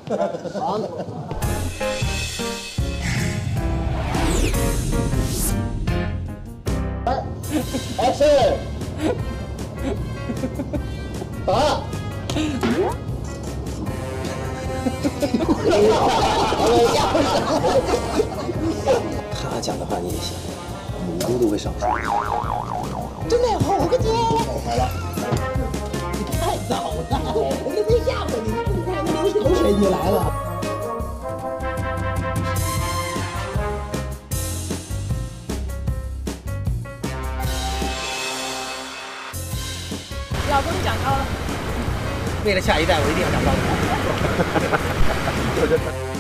好。Action！ 打！ 他讲的话你也信，母猪都会上树。 真的好个姐！你太早了，我跟没吓唬你，你看那流口水就来了。 老公长高了。 为了下一代，我一定要长高。